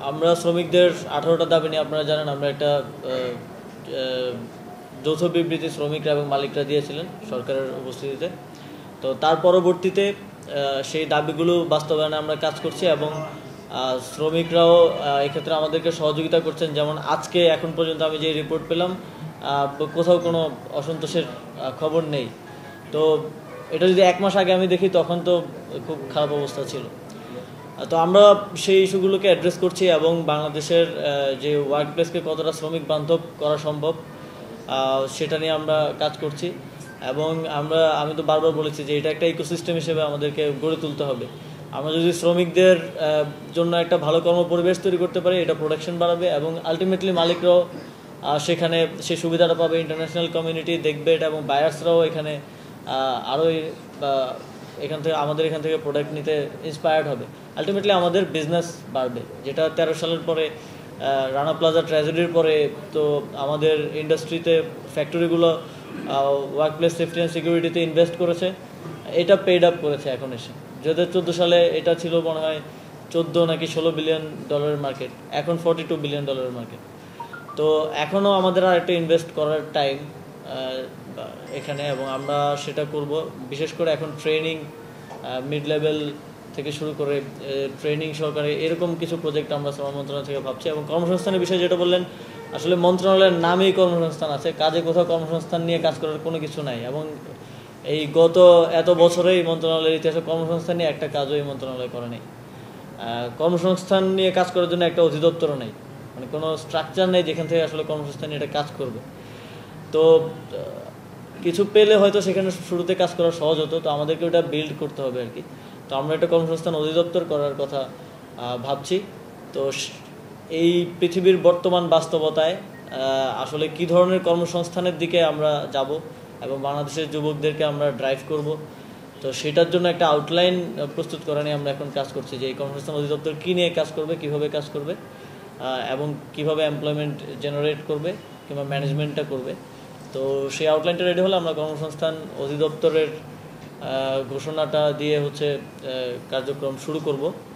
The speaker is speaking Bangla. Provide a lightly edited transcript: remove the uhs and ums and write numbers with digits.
আমরা শ্রমিকদের 18টা দাবি নিয়ে আপনারা জানেন আমরা একটা যৌথ বিবৃতি শ্রমিকরা এবং মালিকরা দিয়েছিলেন সরকারের উপস্থিতিতে। তো তার পরবর্তীতে সেই দাবিগুলো বাস্তবায়নে আমরা কাজ করছি এবং শ্রমিকরাও এক্ষেত্রে আমাদেরকে সহযোগিতা করছেন। যেমন আজকে এখন পর্যন্ত আমি যে রিপোর্ট পেলাম কোথাও কোনো অসন্তোষের খবর নেই। তো এটা যদি 1 মাস আগে আমি দেখি তখন তো খুব খারাপ অবস্থা ছিল। তো আমরা সেই ইস্যুগুলোকে অ্যাড্রেস করছি এবং বাংলাদেশের যে ওয়ার্ক প্লেসকে কতটা শ্রমিক বান্ধব করা সম্ভব সেটা নিয়ে আমরা কাজ করছি। এবং আমি তো বারবার বলেছি যে এটা একটা ইকোসিস্টেম হিসেবে আমাদেরকে গড়ে তুলতে হবে। আমরা যদি শ্রমিকদের জন্য একটা ভালো কর্মপরিবেশ তৈরি করতে পারি, এটা প্রোডাকশন বাড়াবে এবং আলটিমেটলি মালিকরাও সেখানে সেই সুবিধাটা পাবে, ইন্টারন্যাশনাল কমিউনিটি দেখবে এটা এবং বায়ার্সরাও এখানে আরও আমাদের এখান থেকে প্রোডাক্ট নিতে ইন্সপায়ার্ড হবে। আলটিমেটলি আমাদের বিজনেস বাড়বে, যেটা 13 সালের পরে রানা প্লাজা ট্র্যাজেডির পরে তো আমাদের ইন্ডাস্ট্রিতে ফ্যাক্টরিগুলো ওয়ার্ক প্লেস সেফটি অ্যান্ড সিকিউরিটিতে ইনভেস্ট করেছে, এটা পেড আপ করেছে এখন এসে। 2014 সালে এটা ছিল মনে হয় 14 নাকি 16 বিলিয়ন ডলারের মার্কেট, এখন 42 বিলিয়ন ডলারের মার্কেট। তো এখনও আমাদের আর একটা ইনভেস্ট করার টাইম এখানে এবং আমরা সেটা করব। বিশেষ করে এখন ট্রেনিং মিড লেভেল থেকে শুরু করে ট্রেনিং সরকারে এরকম কিছু প্রজেক্ট আমরা শ্রম মন্ত্রণালয় থেকে ভাবছি। এবং কর্মসংস্থানের বিষয়ে যেটা বললেন, আসলে মন্ত্রণালয়ের নামেই কর্মসংস্থান আছে, কাজে কোথাও কর্মসংস্থান নিয়ে কাজ করার কোনো কিছু নাই। এবং এই গত এত বছরেই মন্ত্রণালয়ের ইতিহাসে কর্মসংস্থান নিয়ে একটা কাজও এই মন্ত্রণালয় করে নেই। কর্মসংস্থান নিয়ে কাজ করার জন্য একটা অধিদপ্তরও নেই, মানে কোনো স্ট্রাকচার নেই যেখান থেকে আসলে কর্মসংস্থান নিয়ে এটা কাজ করবে। তো কিছু পেলে হয়তো সেখানে শুরুতে কাজ করা সহজ হতো, তো আমাদেরকে ওটা বিল্ড করতে হবে আর কি। তো আমরা একটা কর্মসংস্থান অধিদপ্তর করার কথা ভাবছি। তো এই পৃথিবীর বর্তমান বাস্তবতায় আসলে কি ধরনের কর্মসংস্থানের দিকে আমরা যাব এবং বাংলাদেশের যুবকদেরকে আমরা ড্রাইভ করব, তো সেটার জন্য একটা আউটলাইন প্রস্তুত করা নিয়ে আমরা এখন কাজ করছি যে এই কর্মসংস্থান অধিদপ্তর কী নিয়ে কাজ করবে, কিভাবে কাজ করবে এবং কিভাবে এমপ্লয়মেন্ট জেনারেট করবে কিংবা ম্যানেজমেন্টটা করবে। তো সেই আউটলাইনটা রেডি হলে আমরা কর্মসংস্থান অধিদপ্তরের ঘোষণাটা দিয়ে কার্যক্রম শুরু করব।